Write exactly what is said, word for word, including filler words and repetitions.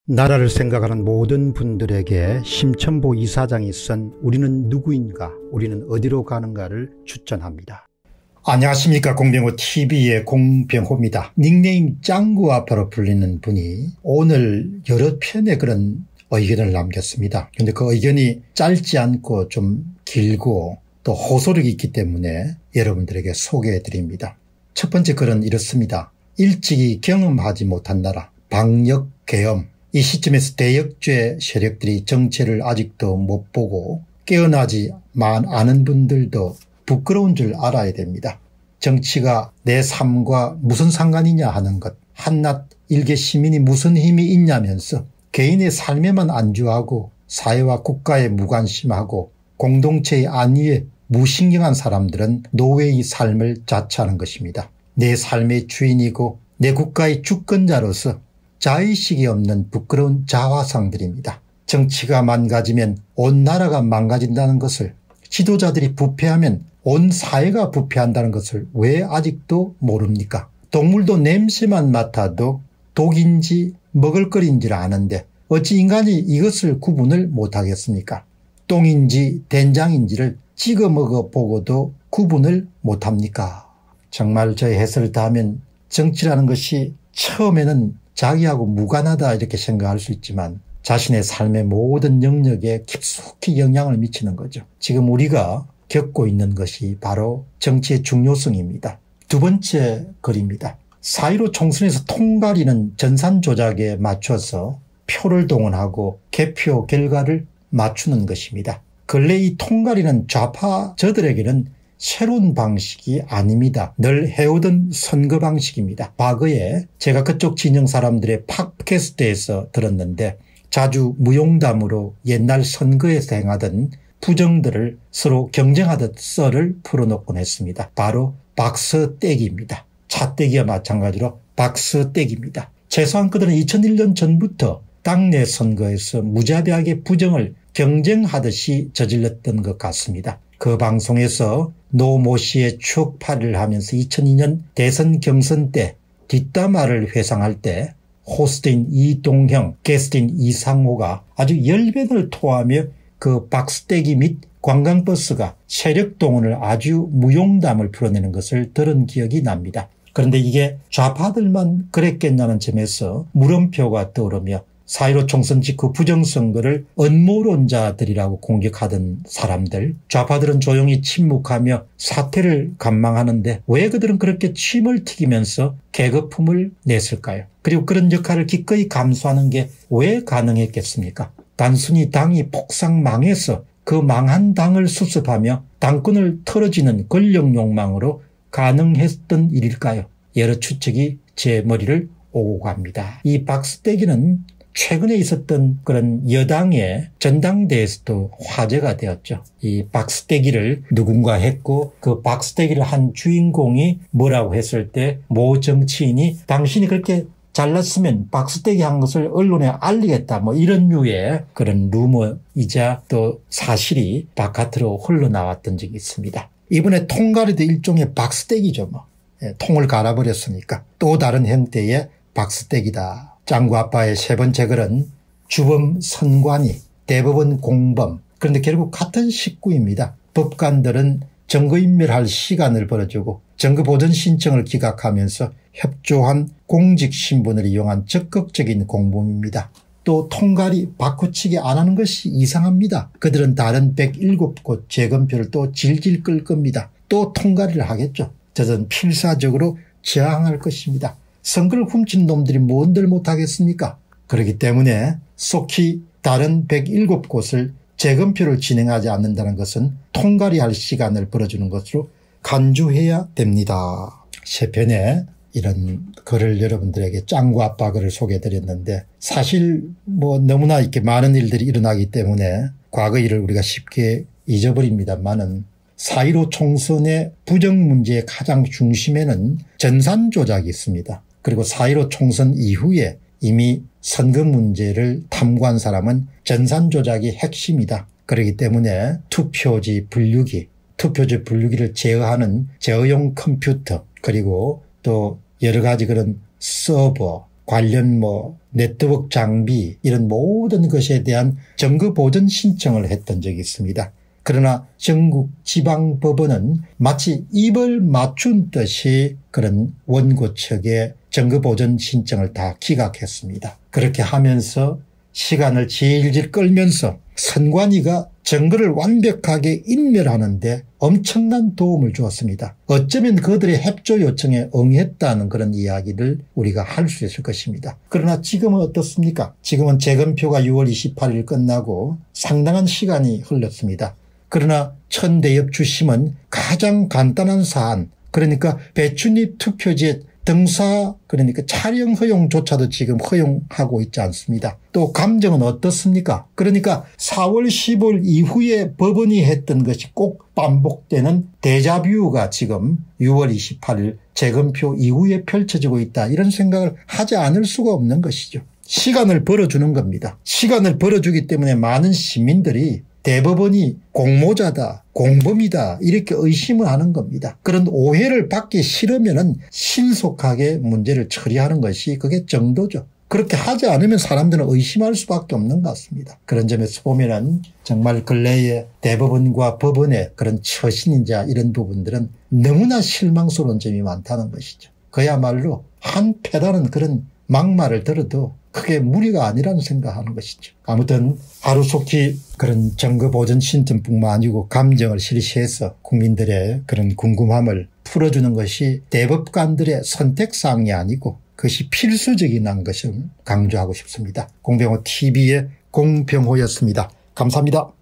나라를 생각하는 모든 분들에게 심천보 이사장이 쓴 우리는 누구인가, 우리는 어디로 가는가를 추천합니다. 안녕하십니까. 공병호티비의 공병호입니다. 닉네임 짱구 아빠로 불리는 분이 오늘 여러 편의 그런 의견을 남겼습니다. 그런데 그 의견이 짧지 않고 좀 길고 또 호소력이 있기 때문에 여러분들에게 소개해 드립니다. 첫 번째 글은 이렇습니다. 일찍이 경험하지 못한 나라, 방역, 계엄. 이 시점에서 대역죄 세력들이 정체를 아직도 못 보고 깨어나지만 않은 분들도 부끄러운 줄 알아야 됩니다. 정치가 내 삶과 무슨 상관이냐 하는 것, 한낱 일개 시민이 무슨 힘이 있냐면서 개인의 삶에만 안주하고 사회와 국가에 무관심하고 공동체의 안위에 무신경한 사람들은 노예의 삶을 자처하는 것입니다. 내 삶의 주인이고 내 국가의 주권자로서 자의식이 없는 부끄러운 자화상들입니다. 정치가 망가지면 온 나라가 망가진다는 것을, 지도자들이 부패하면 온 사회가 부패한다는 것을 왜 아직도 모릅니까? 동물도 냄새만 맡아도 독인지 먹을거리인지를 아는데 어찌 인간이 이것을 구분을 못하겠습니까? 똥인지 된장인지를 찍어 먹어보고도 구분을 못합니까? 정말 저의 해설을 다하면 정치라는 것이 처음에는 자기하고 무관하다 이렇게 생각할 수 있지만 자신의 삶의 모든 영역에 깊숙이 영향을 미치는 거죠. 지금 우리가 겪고 있는 것이 바로 정치의 중요성입니다. 두 번째 글입니다. 사일오 총선에서 통가리는 전산 조작에 맞춰서 표를 동원하고 개표 결과를 맞추는 것입니다. 근래 이 통가리는 좌파저들에게는 새로운 방식이 아닙니다. 늘 해오던 선거 방식입니다. 과거에 제가 그쪽 진영 사람들의 팟캐스트에서 들었는데 자주 무용담으로 옛날 선거에서 행하던 부정들을 서로 경쟁하듯 썰을 풀어놓곤 했습니다. 바로 박서떼기입니다. 차떼기와 마찬가지로 박서떼기입니다. 최소한 그들은 이천일 년 전부터 당내 선거에서 무자비하게 부정을 경쟁하듯이 저질렀던 것 같습니다. 그 방송에서 노 모 씨의 추억팔이를 하면서 이천이 년 대선 경선 때 뒷담화를 회상할 때 호스트인 이동형, 게스트인 이상호가 아주 열변을 토하며 그 박스떼기 및 관광버스가 세력 동원을 아주 무용담을 풀어내는 것을 들은 기억이 납니다. 그런데 이게 좌파들만 그랬겠냐는 점에서 물음표가 떠오르며 사일오 총선 직후 부정선거를 음모론자들이라고 공격하던 사람들, 좌파들은 조용히 침묵하며 사태를 관망하는데 왜 그들은 그렇게 침을 튀기면서 개거품을 냈을까요? 그리고 그런 역할을 기꺼이 감수하는 게 왜 가능했겠습니까? 단순히 당이 폭삭 망해서 그 망한 당을 수습하며 당권을 털어지는 권력 욕망으로 가능했던 일일까요? 여러 추측이 제 머리를 오고 갑니다. 이 박스떼기는 최근에 있었던 그런 여당의 전당대회에서도 화제가 되었죠. 이 박스떼기를 누군가 했고 그 박스떼기를 한 주인공이 뭐라고 했을 때 모 정치인이 당신이 그렇게 잘났으면 박스떼기 한 것을 언론에 알리겠다 뭐 이런 류의 그런 루머이자 또 사실이 바깥으로 흘러나왔던 적이 있습니다. 이번에 통가리도 일종의 박스떼기죠. 뭐. 예, 통을 갈아버렸으니까 또 다른 형태의 박스떼기다. 짱구 아빠의 세 번째 글은 주범 선관위, 대법원 공범, 그런데 결국 같은 식구입니다. 법관들은 증거인멸할 시간을 벌어주고 증거보전 신청을 기각하면서 협조한 공직신분을 이용한 적극적인 공범입니다. 또 통가리 바꾸치기 안 하는 것이 이상합니다. 그들은 다른 백칠 곳 재검표를 또 질질 끌 겁니다. 또 통가리를 하겠죠. 저는 필사적으로 저항할 것입니다. 선거를 훔친 놈들이 뭔들 못하겠습니까? 그렇기 때문에 속히 다른 백칠 곳을 재검표를 진행하지 않는다는 것은 통가리할 시간을 벌어주는 것으로 간주해야 됩니다. 세 편에 이런 글을 여러분들에게 짱구 아빠 글을 소개해드렸는데 사실 뭐 너무나 이렇게 많은 일들이 일어나기 때문에 과거 일을 우리가 쉽게 잊어버립니다만은 사일오 총선의 부정 문제의 가장 중심에는 전산 조작이 있습니다. 그리고 사일오 총선 이후에 이미 선거 문제를 탐구한 사람은 전산 조작이 핵심이다. 그렇기 때문에 투표지 분류기, 투표지 분류기를 제어하는 제어용 컴퓨터 그리고 또 여러 가지 그런 서버 관련 뭐 네트워크 장비 이런 모든 것에 대한 정거 보전 신청을 했던 적이 있습니다. 그러나 전국 지방법원은 마치 입을 맞춘 듯이 그런 원고 측의 정거 보전 신청을 다 기각했습니다. 그렇게 하면서 시간을 질질 끌면서 선관위가 증거를 완벽하게 인멸하는 데 엄청난 도움을 주었습니다. 어쩌면 그들의 협조 요청에 응했다는 그런 이야기를 우리가 할 수 있을 것입니다. 그러나 지금은 어떻습니까? 지금은 재검표가 유월 이십팔일 끝나고 상당한 시간이 흘렀습니다. 그러나 천대엽 주심은 가장 간단한 사안, 그러니까 배춧잎 투표지에 등사 그러니까 촬영 허용조차도 지금 허용하고 있지 않습니다. 또 감정은 어떻습니까? 그러니까 사월 십오일 이후에 법원이 했던 것이 꼭 반복되는 데자뷰가 지금 유월 이십팔일 재검표 이후에 펼쳐지고 있다, 이런 생각을 하지 않을 수가 없는 것이죠. 시간을 벌어주는 겁니다. 시간을 벌어주기 때문에 많은 시민들이 대법원이 공모자다, 공범이다 이렇게 의심을 하는 겁니다. 그런 오해를 받기 싫으면은 신속하게 문제를 처리하는 것이 그게 정도죠. 그렇게 하지 않으면 사람들은 의심할 수밖에 없는 것 같습니다. 그런 점에서 보면은 정말 근래에 대법원과 법원의 그런 처신인자 이런 부분들은 너무나 실망스러운 점이 많다는 것이죠. 그야말로 한패다는 그런 막말을 들어도 크게 무리가 아니라는 생각하는 것이죠. 아무튼 하루속히 그런 정거보전 신청뿐만 아니고 감정을 실시해서 국민들의 그런 궁금함을 풀어주는 것이 대법관들의 선택사항이 아니고 그것이 필수적인 것을 강조하고 싶습니다. 공병호 티비의 공병호였습니다. 감사합니다.